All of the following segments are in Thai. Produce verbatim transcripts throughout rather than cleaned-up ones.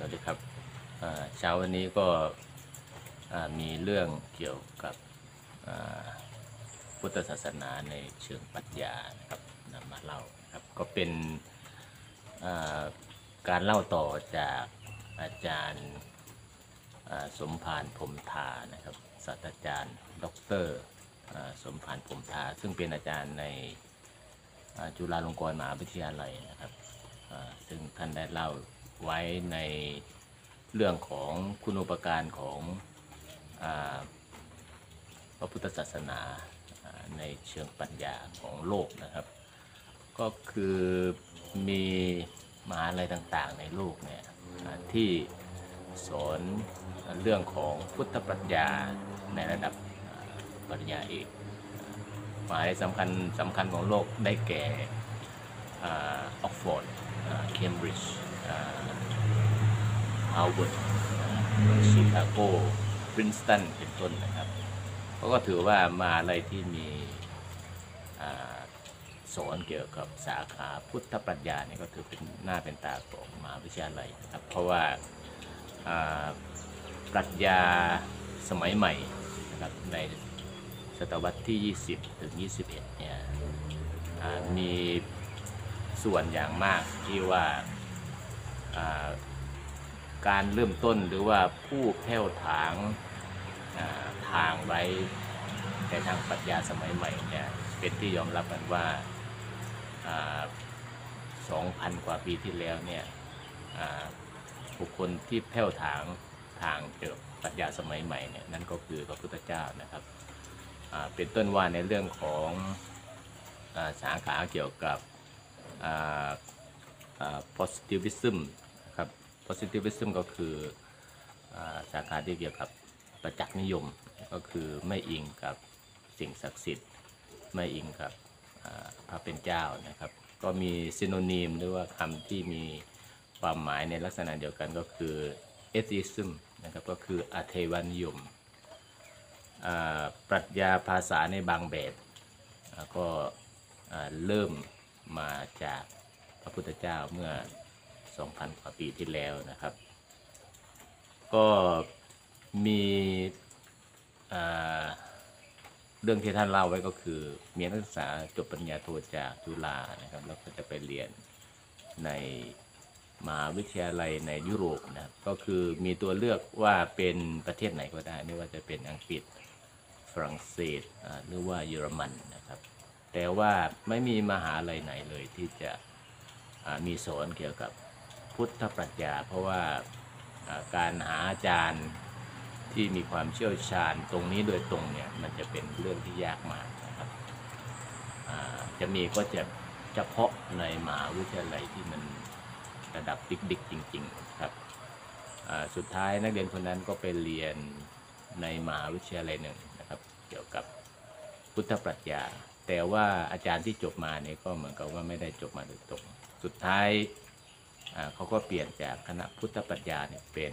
วัสดีครับเช้าวันนี้ก็มีเรื่องเกี่ยวกับพุทธศาสนาในเชิงปรัชญานะครับนำมาเล่าครับก็เป็นการเล่าต่อจากอาจารย์สมภารพรหมทานะครับศาสตราจารย์ดรสมภารพรหมทาซึ่งเป็นอาจารย์ในจุฬาลงกรณ์มหาวิทยาลัยนะครับซึ่งท่านได้เล่าไว้ในเรื่องของคุณูปการของพระพุทธศาสนาในเชิงปัญญาของโลกนะครับก็คือมีมหาลัยต่างๆในโลกเนี่ยที่สอนเรื่องของพุทธปรัชญาในระดับปริญญาเอกมหาลัยสำคัญสำคัญของโลกได้แก่ออกฟอร์ดเคมบริดจ์ฮาร์วาร์ดชิคาโกปรินสตันเป็นต้นนะครับเขาก็ถือว่ามาอะไรที่มีสอนเกี่ยวกับสาขาพุทธปรัชญาเนี่ยก็ถือเป็นหน้าเป็นตาของมหาวิทยาลัยนะครับเพราะว่าปรัชญาสมัยใหม่นะครับในศตวรรษที่ยี่สิบถึงยี่สิบเอ็ดเนี่ยมีส่วนอย่างมากที่ว่าการเริ่มต้นหรือว่าผู้แผ่วถางทางไว้ในทางปรัชญาสมัยใหม่เนี่ยเป็นที่ยอมรับกันว่า สองพัน กว่าปีที่แล้วเนี่ยบุคคลที่แผ่วถางทางเกี่ยวกับปรัชญาสมัยใหม่เนี่ยนั่นก็คือพระพุทธเจ้านะครับเป็นต้นว่าในเรื่องของสาขาเกี่ยวกับ positivism นะครับ positivism ก็คือสาขาที่เกี่ยวกับประจักษ์นิยมก็คือไม่อิงกับสิ่งศักดิ์สิทธิ์ไม่อิงกับพระเป็นเจ้านะครับก็มีซิโนนิมหรือว่าคำที่มีความหมายในลักษณะเดียวกันก็คือ atheism นะครับก็คืออเทวนิยมปรัชญาภาษาในบางแบบก็เริ่มมาจากพระพุทธเจ้าเมื่อ สองพัน กว่าปีที่แล้วนะครับก็มีเรื่องที่ท่านเล่าไว้ก็คือมีนักศึกษาจบปริญญาโทจากจุฬานะครับแล้วก็จะไปเรียนในมหาวิทยาลัยในยุโรปนะครับก็คือมีตัวเลือกว่าเป็นประเทศไหนก็ได้ไม่ว่าจะเป็นอังกฤษฝรั่งเศสหรือว่าเยอรมันนะครับแต่ว่าไม่มีมหาลัยไหนเลยที่จะมีสอนเกี่ยวกับพุทธปรัชญาเพราะว่าการหาอาจารย์ที่มีความเชี่ยวชาญตรงนี้โดยตรงเนี่ยมันจะเป็นเรื่องที่ยากมากนะครับจะมีก็จะเฉพาะในมหาวิทยาลัยที่มันระดับดิกๆจริงๆครับสุดท้ายนักเรียนคนนั้นก็ไปเรียนในมหาวิทยาลัยหนึ่งนะครับเกี่ยวกับพุทธปรัชญาแต่ว่าอาจารย์ที่จบมาเนี่ยก็เหมือนกับว่าไม่ได้จบมาโดยตรงสุดท้ายเขาก็เปลี่ยนจากคณะพุทธปรัชญาเนี่ยเป็น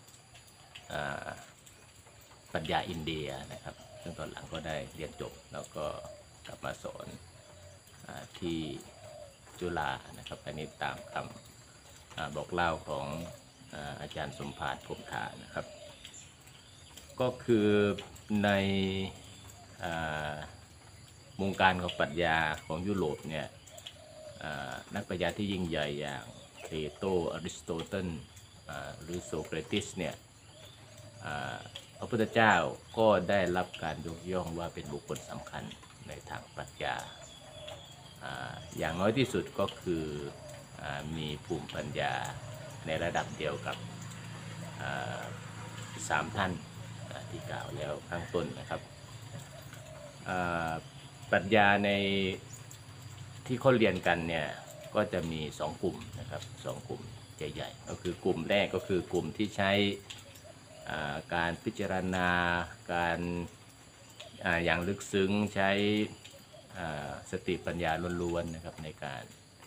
ปรัชญาอินเดียนะครับซึ่งตอนหลังก็ได้เรียนจบแล้วก็กลับมาสอนที่จุฬานะครับอันนี้ตามคำบอกเล่าของอาจารย์สมภารพรหมทานะครับก็คือในวงการของปรัชญาของยุโรปเนี่ยนักปรัชญาที่ยิ่งใหญ่อย่างเพโตรอริสโตเติลหรือโสเครติสเนี่ยพระพุทธเจ้าก็ได้รับการยกย่องว่าเป็นบุคคลสำคัญในทางปรัชญาอย่างน้อยที่สุดก็คือมีภูมิปัญญาในระดับเดียวกับสามท่านที่กล่าวแล้วข้างต้นนะครับปรัชญาในที่เขาเรียนกันเนี่ยก็จะมีสองกลุ่มนะครับสองกลุ่มใหญ่ๆก็คือกลุ่มแรกก็คือกลุ่มที่ใช้การพิจารณาการอย่างลึกซึ้งใช้สติปัญญาล้วนๆนะครับในการ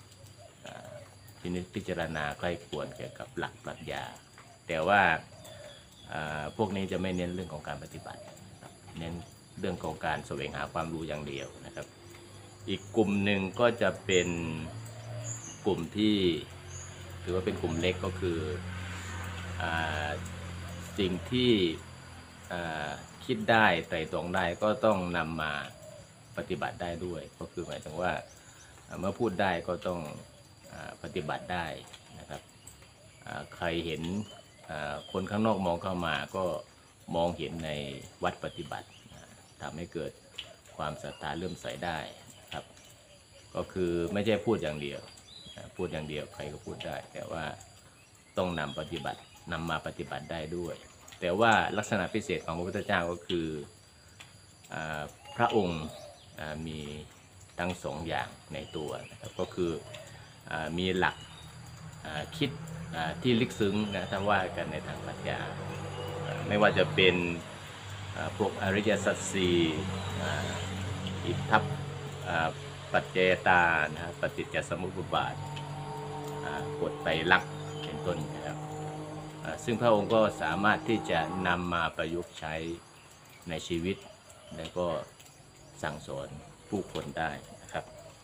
พิจารณาใกล้ควรเกี่ยวกับหลักปรัชญาแต่ว่าพวกนี้จะไม่เน้นเรื่องของการปฏิบัติเน้นเรื่องของการแสวงหาความรู้อย่างเดียวนะครับอีกกลุ่มหนึ่งก็จะเป็นกลุ่มที่ถือว่าเป็นกลุ่มเล็กก็คือสิ่งที่คิดได้ไตร่ตรองได้ก็ต้องนำมาปฏิบัติได้ด้วยก็คือหมายถึงว่าเมื่อพูดได้ก็ต้องปฏิบัติได้นะครับใครเห็นคนข้างนอกมองเข้ามาก็มองเห็นในวัดปฏิบัติทำให้เกิดความศรัทธาเลื่อมใสได้ครับก็คือไม่ใช่พูดอย่างเดียวพูดอย่างเดียวใครก็พูดได้แต่ว่าต้องนำปฏิบัตินำมาปฏิบัติได้ด้วยแต่ว่าลักษณะพิเศษของพระพุทธเจ้าก็คือพระองค์มีทั้งสองอย่างในตัวนะครับก็คือมีหลักคิดที่ลึกซึ้งนะถ้าว่ากันในทางปรัชญาไม่ว่าจะเป็นพวกอริยสัจสี่อิทธัปปัจเจตานะปฏิจจสมุปบาทกฎไตรลักษณ์เป็นต้นนะครับซึ่งพระองค์ก็สามารถที่จะนำมาประยุกต์ใช้ในชีวิตและก็สั่งสอนผู้คนได้นะครับ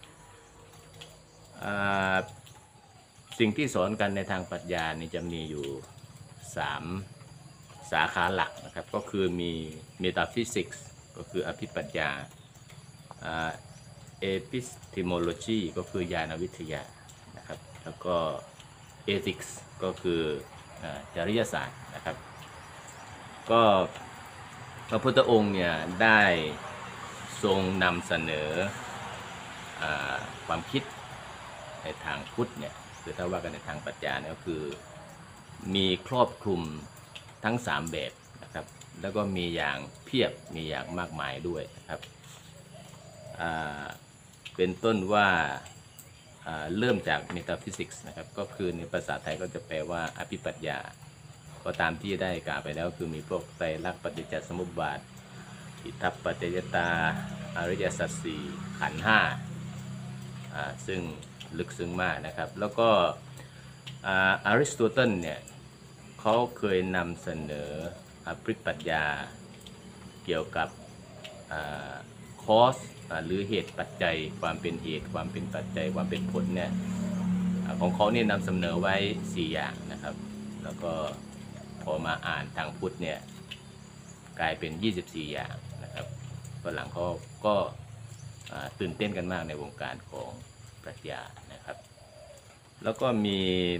สิ่งที่สอนกันในทางปรัชญานี่จะมีอยู่สามสาขาหลักนะครับก็คือมี metaphysics ก็คืออภิปรัชญา epistemology ก็คือญาณวิทยานะครับแล้วก็ ethics ก็คือจริยศาสตร์นะครับก็พระพุทธองค์เนี่ยได้ทรงนำเสนอความคิดในทางพุทธเนี่ยคือถ้าว่ากันในทางปรัชญาเนี่ยก็คือมีครอบคลุมทั้งสามแบบนะครับแล้วก็มีอย่างเพียบมีอย่างมากมายด้วยนะครับเป็นต้นว่าเริ่มจาก metaphysics นะครับก็คือในภาษาไทยก็จะแปลว่าอภิปรัชญาก็ตามที่ได้กล่าวไปแล้วคือมีพวกไตรลักษณ์ปฏิจจสมุปบาทอิทธัปปัจจยตาอริยสัจสี่ขันธ์ห้าซึ่งลึกซึ้งมากนะครับแล้วก็อริสโตเติลเนี่ยเขาเคยนำเสนออภิปรัชญาเกี่ยวกับคอสหรือเหตุปัจจัยความเป็นเหตุความเป็นปัจจัยความเป็นผลเนี่ยของเขาเนี่ยนำเสนอไว้สี่อย่างนะครับแล้วก็พอมาอ่านทางพุทธเนี่ยกลายเป็นยี่สิบสี่อย่างนะครับฝรั่งเขาก็ตื่นเต้นกันมากในวงการของปรัชญานะครับแล้วก็มี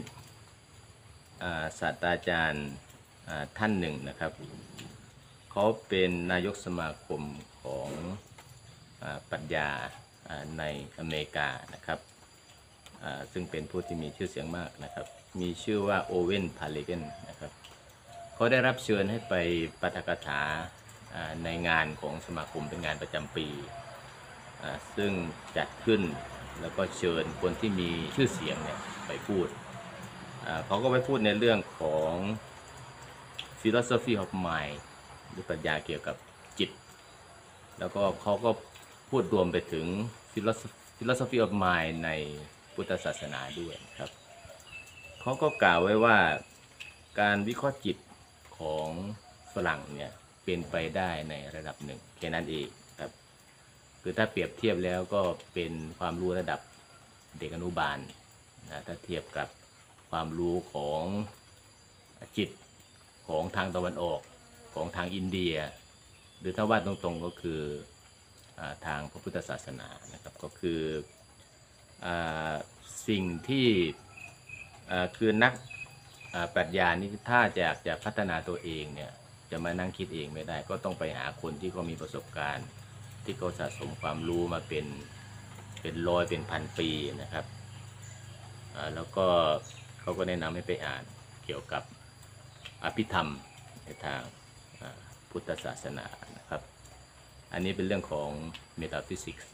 ศาสตราจารย์ท่านหนึ่งนะครับเขาเป็นนายกสมาคมของปรัชญาในอเมริกานะครับซึ่งเป็นผู้ที่มีชื่อเสียงมากนะครับมีชื่อว่าโอเวนพาเลเกนนะครับเขาได้รับเชิญให้ไปปาฐกถาในงานของสมาคมเป็นงานประจำปีซึ่งจัดขึ้นแล้วก็เชิญคนที่มีชื่อเสียงเนี่ยไปพูดเขาก็ไปพูดในเรื่องของ philosophy of mind หรือปรัชญาเกี่ยวกับจิตแล้วก็เขาก็พูดรวมไปถึง philosophy of mind ในพุทธศาสนาด้วยครับเขาก็กล่าวไว้ว่าการวิเคราะห์จิตของฝรั่งเนี่ยเป็นไปได้ในระดับหนึ่งแค่นั้นเองครับคือถ้าเปรียบเทียบแล้วก็เป็นความรู้ระดับเด็กอนุบาลนะถ้าเทียบกับความรู้ของจิตของทางตะวันออกของทางอินเดียหรือถ้าว่าตรงๆก็คือทางพระพุทธศาสนานะครับก็คืออสิ่งที่คือนักปรัชญานี่ถ้าอยากจะพัฒนาตัวเองเนี่ยจะมานั่งคิดเองไม่ได้ก็ต้องไปหาคนที่เขามีประสบการณ์ที่เขาสะสมความรู้มาเป็นเป็นร้อยเป็นพันปีนะครับแล้วก็เขาก็แนะนำให้ไปอ่านเกี่ยวกับอภิธรรมในทางพุทธศาสนานะครับอันนี้เป็นเรื่องของ metaphysics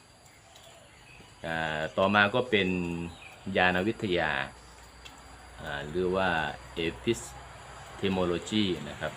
ต่อมาก็เป็นญาณวิทยาหรือว่า epistemology นะครับ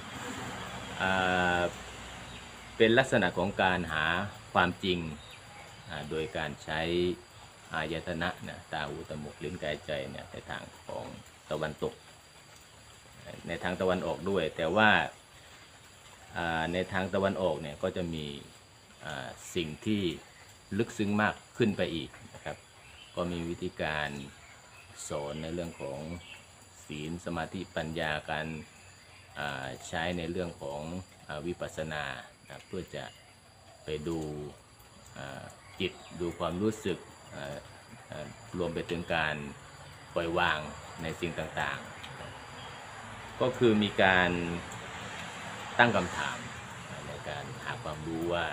เป็นลักษณะของการหาความจริงโดยการใช้อายตนะนะตาหูจมูกลิ้นกายใจเนี่ยในทางของตะวันตกในทางตะวันออกด้วยแต่ว่าในทางตะวันออกเนี่ยก็จะมีสิ่งที่ลึกซึ้งมากขึ้นไปอีกนะครับก็มีวิธีการสอนในเรื่องของศีลสมาธิปัญญาการใช้ในเรื่องของวิปัสสนาเพื่อจะไปดูจิตดูความรู้สึกรวมไปถึงการปล่อยวางในสิ่งต่างๆก็คือมีการตั้งคำถามในการหาความรู้ว่า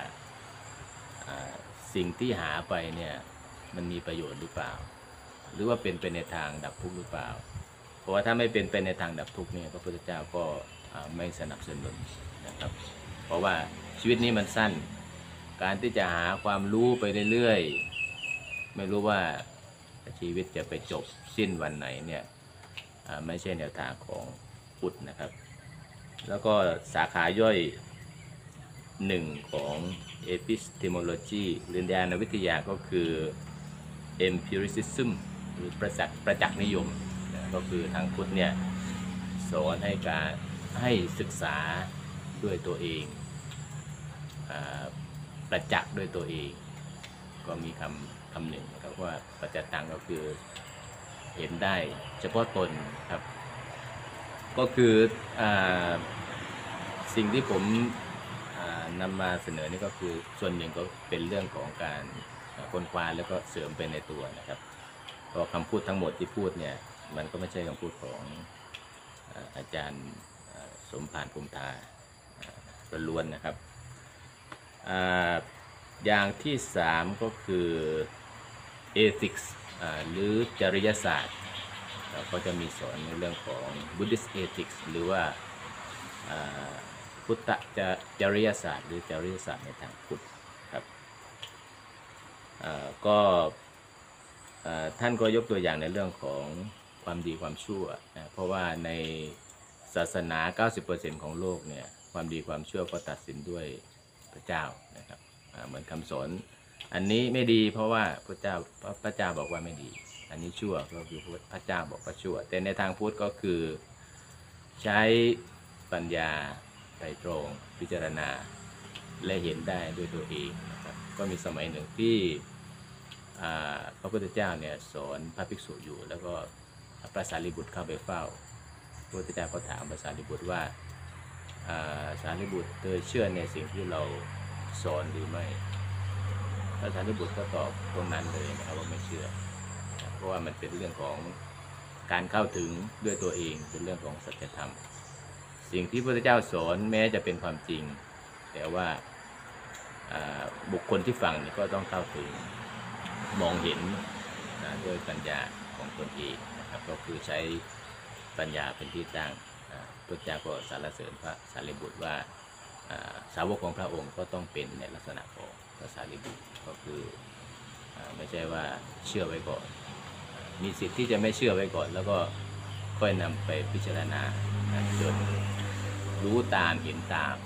สิ่งที่หาไปเนี่ยมันมีประโยชน์หรือเปล่าหรือว่าเป็นไปในทางดับทุกข์หรือเปล่าเพราะว่าถ้าไม่เป็นไปในทางดับทุกข์เนี่ยพระพุทธเจ้าก็ไม่สนับสนุนนะครับเพราะว่าชีวิตนี้มันสั้นการที่จะหาความรู้ไปเรื่อยๆไม่รู้ว่าชีวิตจะไปจบสิ้นวันไหนเนี่ยไม่ใช่แนวทางของพุทธนะครับแล้วก็สาขาย่อยหนึ่งของ epistemology หรือญาณวิทยาก็คือ empiricism หรือประจักษ์ประจักษ์นิยมก็คือทางพุทธเนี่ยสอนให้การให้ศึกษาด้วยตัวเองประจักษ์ด้วยตัวเองก็มีคำคำหนึ่งนะครับว่าปัจจตังก็คือเห็นได้เฉพาะตนครับก็คืออสิ่งที่ผมนำมาเสนอนี่ก็คือส่วนหนึ่งก็เป็นเรื่องของการค้นคว้าแล้วก็เสริมไปในตัวนะครับเพราะคำพูดทั้งหมดที่พูดเนี่ยมันก็ไม่ใช่คำพูดของอาจารย์สมภารภูมิธาล้วนนะครับอย่างที่สามก็คือ ethics หรือจริยศาสตร์ก็จะมีสอนในเรื่องของ Buddhist ethics หรือว่าพุทธจริยศาสตร์หรือจริยศาสตร์ในทางพุทธครับก็ท่านก็ยกตัวอย่างในเรื่องของความดีความชั่วนะเพราะว่าในศาสนา เก้าสิบเปอร์เซ็นต์ ของโลกเนี่ยความดีความชั่วก็ตัดสินด้วยพระเจ้านะครับเหมือนคำสอนอันนี้ไม่ดีเพราะว่าพระเจ้าพระเจ้าบอกว่าไม่ดีอันนี้ชั่วก็คือพระเจ้าบอกว่าชั่วแต่ในทางพุทธก็คือใช้ปัญญาไตรตรองพิจารณาและเห็นได้ด้วยตัวเองนะครับก็มีสมัยหนึ่งที่พระพุทธเจ้าเนี่ยสอนพระภิกษุอยู่แล้วก็พระสารีบุตรเข้าไปเฝ้าพระพุทธเจ้าก็ถามพระสารีบุตรว่าสารีบุตรเธอเชื่อในสิ่งที่เราสอนหรือไม่พระสารีบุตรก็ตอบตรงนั้นเลยนะครับว่าไม่เชื่อเพราะว่ามันเป็นเรื่องของการเข้าถึงด้วยตัวเองเป็นเรื่องของสัจธรรมสิ่งที่พระพุทธเจ้าสอนแม้จะเป็นความจริงแต่ว่าบุคคลที่ฟังนี่ก็ต้องเข้าถึงมองเห็นด้วยปัญญาของตนเองนะครับก็คือใช้ปัญญาเป็นที่ตั้งพระเจ้าก็สรรเสริญพระสารีบุตรว่าสาวกของพระองค์ก็ต้องเป็นในลักษณะของพระสารีบุตรก็คือไม่ใช่ว่าเชื่อไว้ก่อนมีสิทธิ์ที่จะไม่เชื่อไว้ก่อนแล้วก็ค่อยนำไปพิจารณาจนรู้ตามเห็นตาม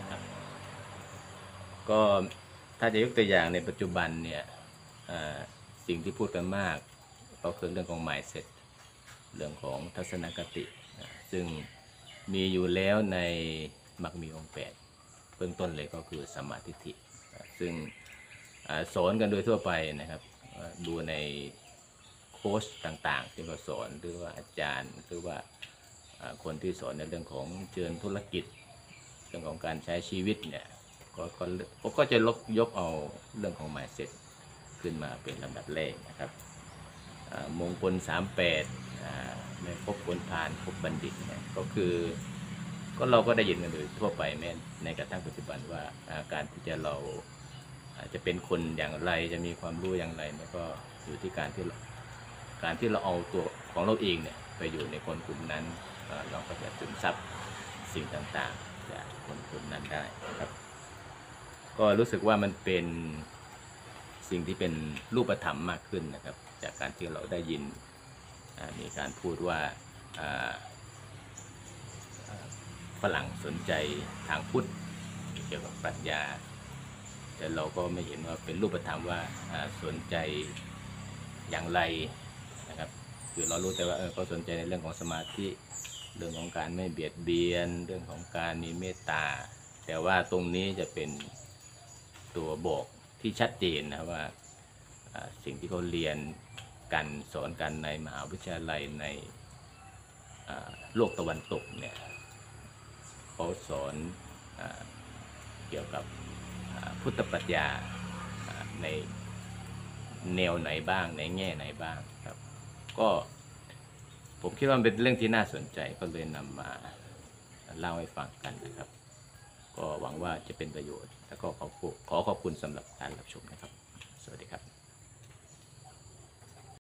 ก็ถ้าจะยกตัวอย่างในปัจจุบันเนี่ยสิ่งที่พูดกันมากก็คือเรื่องของ mindset เรื่องของทัศนคติซึ่งมีอยู่แล้วในมรรคมีองค์แปดเบื้องต้นเลยก็คือสัมมาทิฏฐิซึ่งสอนกันโดยทั่วไปนะครับดูในโค้ชต่างๆที่เขาสอนหรือว่าอาจารย์หรือว่าคนที่สอนในเรื่องของเชิญธุรกิจเรื่องของการใช้ชีวิตเนี่ยก็ก็ก็จะลบยกเอาเรื่องของ mindset ขึ้นมาเป็นลำดับแรกนะครับมงคลสามแปดในพบคนพาลพบบัณฑิตเนี่ยก็คือก็เราก็ได้ยินกันโดยทั่วไปแม้ในกระทั่งปัจจุบันว่าการที่จะเราจะเป็นคนอย่างไรจะมีความรู้อย่างไรเนี่ยก็อยู่ที่การที่การที่เราเอาตัวของเราเองเนี่ยไปอยู่ในคนกลุ่มนั้นเราก็จะซึมซับสิ่งต่างๆจากคนกลุ่มนั้นได้ครับก็รู้สึกว่ามันเป็นสิ่งที่เป็นรูปธรรมมากขึ้นนะครับจากการที่เราได้ยินมีการพูดว่าฝรั่งสนใจทางพุทธเกี่ยวกับปรัชญาแต่เราก็ไม่เห็นว่าเป็นรูปธรรมว่าสนใจอย่างไรนะครับคือเรารู้แต่ว่าเออเขาสนใจในเรื่องของสมาธิเรื่องของการไม่เบียดเบียนเรื่องของการมีเมตตาแต่ว่าตรงนี้จะเป็นตัวบอกที่ชัดเจนนะว่าสิ่งที่เขาเรียนกันสอนกันในมหาวิทยาลัยในโลกตะวันตกเนี่ยเขาสอนอาเกี่ยวกับพุทธปรัชญาในแนวไหนบ้างในแง่ไหนบ้างครับก็ผมคิดว่ามันเป็นเรื่องที่น่าสนใจก็เลยนำมาเล่าให้ฟังกันนะครับก็หวังว่าจะเป็นประโยชน์แล้วก็ขอขอขอบคุณสำหรับการรับชมนะครับสวัสดีครับ